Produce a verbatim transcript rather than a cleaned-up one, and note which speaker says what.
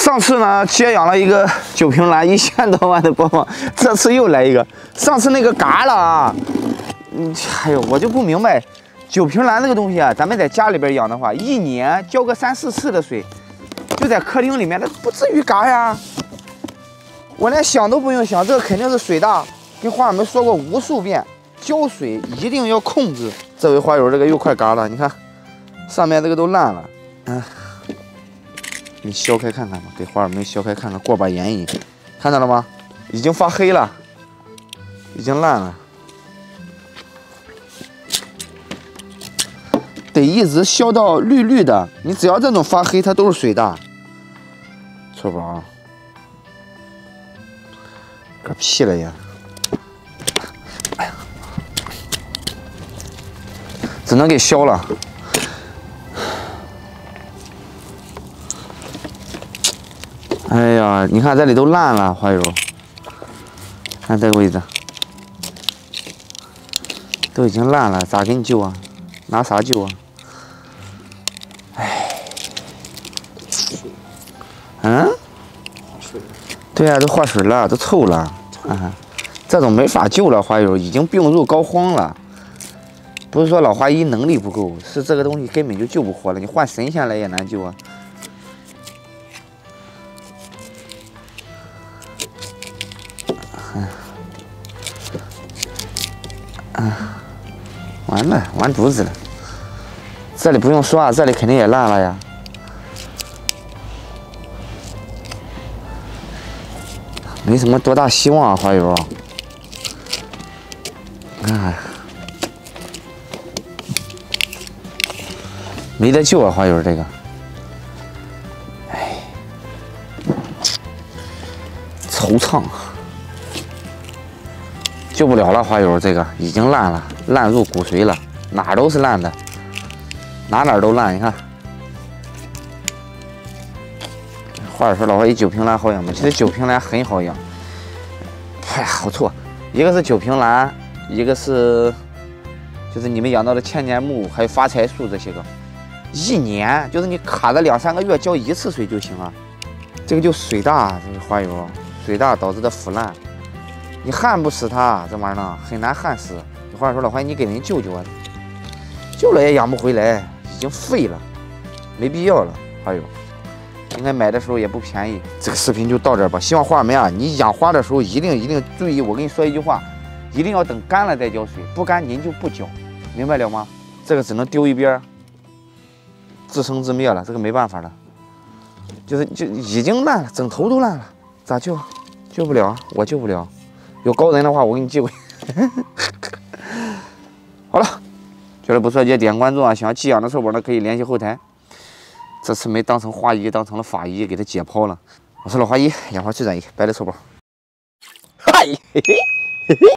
Speaker 1: 上次呢接养了一个九瓶兰，一千多万的播放，这次又来一个。上次那个嘎了啊，嗯，哎呦，我就不明白，九瓶兰这个东西啊，咱们在家里边养的话，一年浇个三四次的水，就在客厅里面，那不至于嘎呀。我连想都不用想，这个肯定是水大。跟花友们说过无数遍，浇水一定要控制。这位花友，这个又快嘎了，你看，上面这个都烂了，嗯。你削开看看吧，给花友们削开看看，过把眼瘾，看到了吗？已经发黑了，已经烂了，得一直削到绿绿的。你只要这种发黑，它都是水大。臭宝啊，嗝屁了呀！哎呀，只能给削了。哎呀，你看这里都烂了，花友，看这个位置，都已经烂了，咋给你救啊？拿啥救啊？哎，嗯，对啊，都化水了，都臭了，啊，这种没法救了，花友已经病入膏肓了。不是说老花医能力不够，是这个东西根本就救不活了，你换神仙来也难救啊。啊，完了，完犊子了！这里不用说啊，这里肯定也烂了呀。没什么多大希望啊，花友。哎，没得救啊，花友这个。哎，惆怅。救不了了，花友，这个已经烂了，烂入骨髓了，哪儿都是烂的，哪哪儿都烂。你看，花友说老花医九瓶兰好养吗？其实九瓶兰很好养。哎，好错，一个是九瓶兰，一个是就是你们养到的千年木，还有发财树这些个，一年就是你卡着两三个月浇一次水就行了。这个就水大，这个花友水大导致的腐烂。你焊不死它，这玩意儿呢很难焊死。有话说老花，你给人救救啊，救了也养不回来，已经废了，没必要了。还有，应该买的时候也不便宜。这个视频就到这儿吧。希望花友们啊，你养花的时候一定一定注意，我跟你说一句话，一定要等干了再浇水，不干您就不浇，明白了吗？这个只能丢一边，自生自灭了，这个没办法了，就是就已经烂了，整头都烂了，咋救？救不了，我救不了。有高人的话，我给你寄过去。好了，觉得不错，记得点关注啊！想要寄养的臭宝呢，可以联系后台。这次没当成花医，当成了法医，给他解剖了。我是老花医，养花最专业，白的臭宝。嗨，嘿嘿嘿嘿。